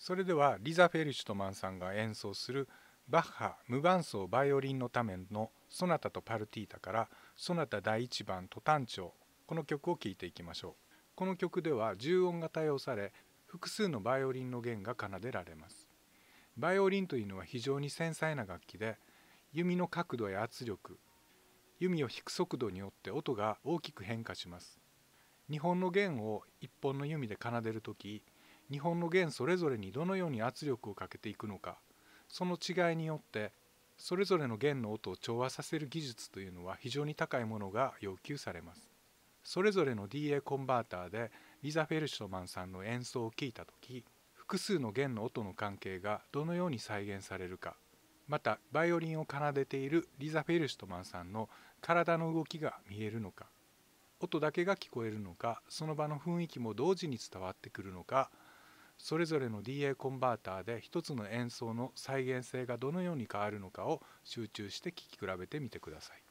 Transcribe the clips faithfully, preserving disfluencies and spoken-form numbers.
それではリザ・フェルシュトマンさんが演奏するバッハ無伴奏バイオリンのためのソナタとパルティータからソナタだいいちばんト短調、この曲を聴いていきましょう。この曲では重音が多用され、複数のバイオリンの弦が奏でられます。バイオリンというのは非常に繊細な楽器で、弓の角度や圧力、弓を引く速度によって音が大きく変化します。にほんの弦をいっぽんの弓で奏でるとき、にほんの弦それぞれにどのように圧力をかけていくのか、その違いによってそれぞれの弦の音を調和させる技術というのは非常に高いものが要求されます。それぞれの ディーエー コンバーターでリザ・フェルシュトマンさんの演奏を聴いたとき、複数の弦の音の関係がどのように再現されるか、またバイオリンを奏でているリザ・フェルシュトマンさんの体の動きが見えるのか、音だけが聞こえるのか、その場の雰囲気も同時に伝わってくるのか、それぞれの ディーエー コンバーターで一つの演奏の再現性がどのように変わるのかを集中して聴き比べてみてください。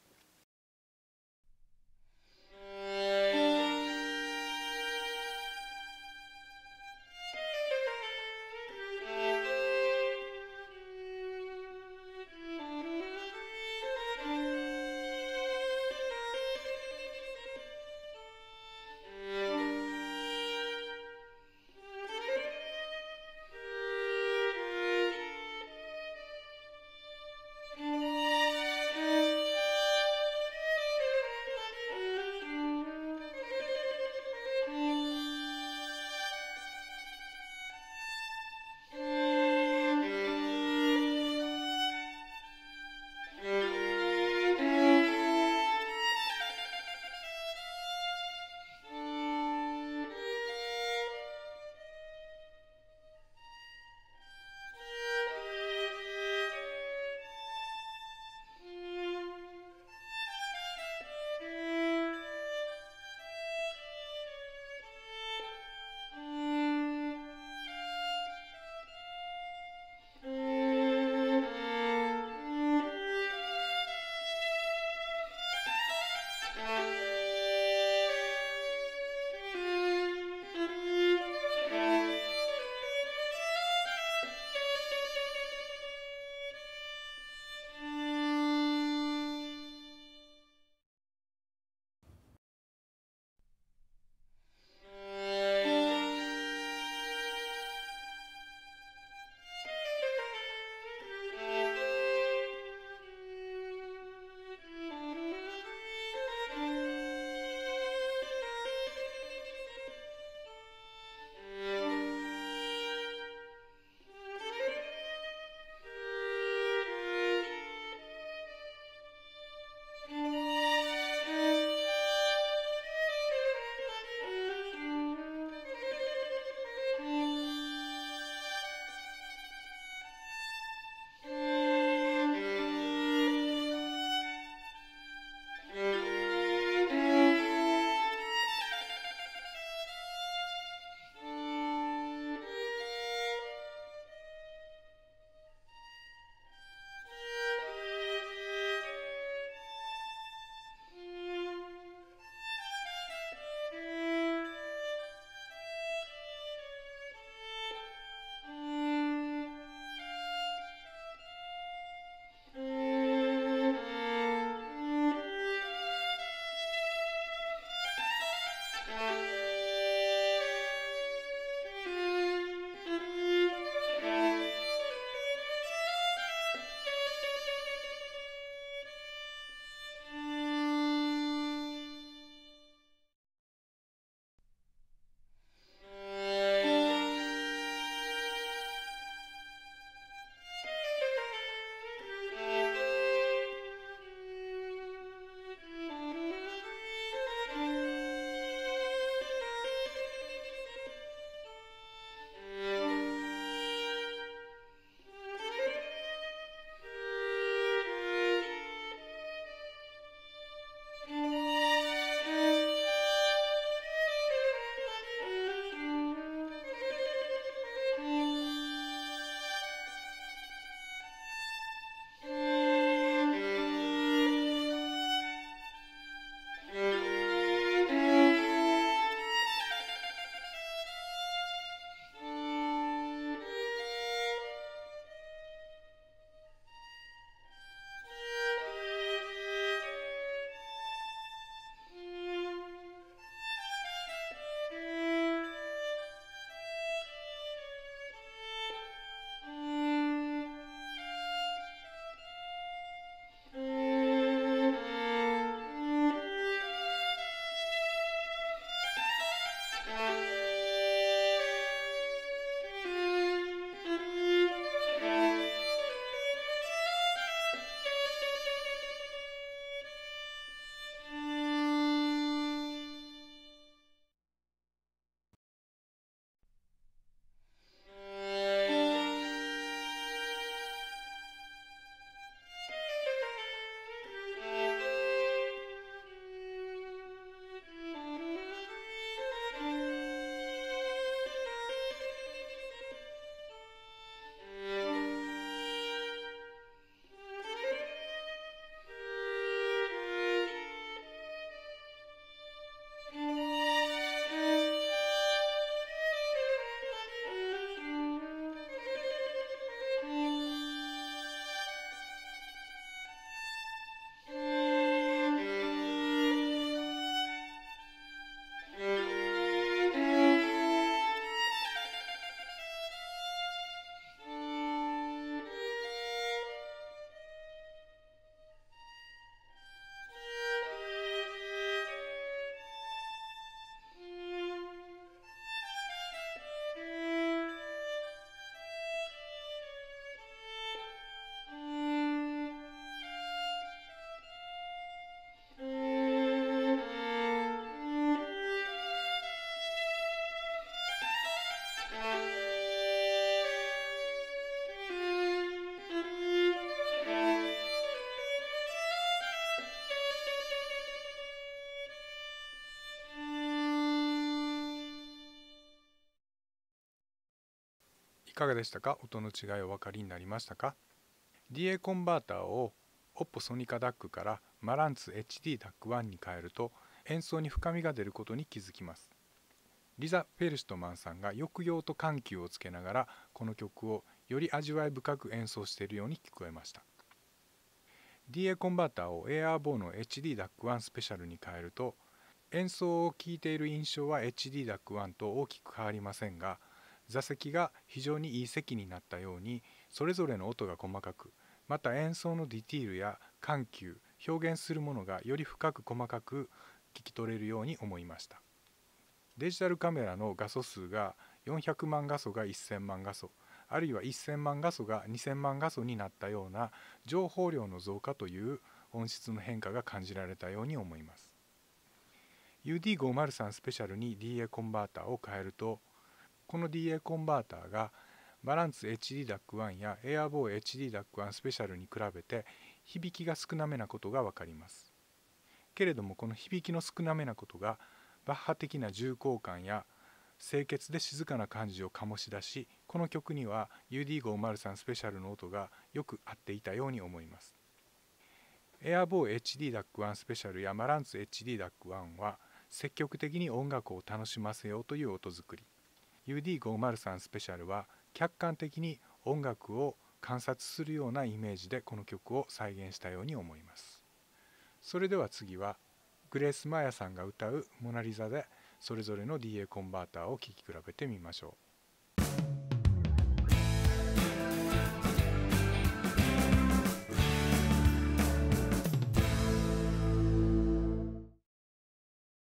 いかがでしたか？音の違いお分かりになりましたか？ ディーエー コンバーターをオッポソニカ ダック からマランツ エイチディー ダックワン に変えると演奏に深みが出ることに気づきます。リザ・フェルシュトマンさんが抑揚と緩急をつけながらこの曲をより味わい深く演奏しているように聞こえました。 ディーエー コンバーターをエアーボーの エイチディー ダックワン スペシャルに変えると演奏を聴いている印象は エイチディー ダックワン と大きく変わりませんが、座席が非常にいい席になったようにそれぞれの音が細かく、また演奏のディティールや緩急、表現するものがより深く細かく聞き取れるように思いました。デジタルカメラの画素数がよんひゃくまん画素がせんまん画素、あるいはせんまん画素がにせんまん画素になったような情報量の増加という音質の変化が感じられたように思います。ユーディーごひゃくさん スペシャルに ディーエー コンバーターを変えると、この ディーエー コンバーターがバランス エイチディー ダックワン やエアボー エイチディー ダックワン スペシャルに比べて響きが少なめなことが分かります。けれどもこの響きの少なめなことがバッハ的な重厚感や清潔で静かな感じを醸し出し、この曲には ユーディーごひゃくさん スペシャルの音がよく合っていたように思います。エアボー エイチディー ダックワン スペシャルやマランツ エイチディー ダックワン は積極的に音楽を楽しませようという音作り、ユーディーごひゃくさん スペシャルは客観的に音楽を観察するようなイメージでこの曲を再現したように思います。それでは次はグレース・マヤさんが歌うモナリザでそれぞれの ディーエー コンバーターを聴き比べてみましょう。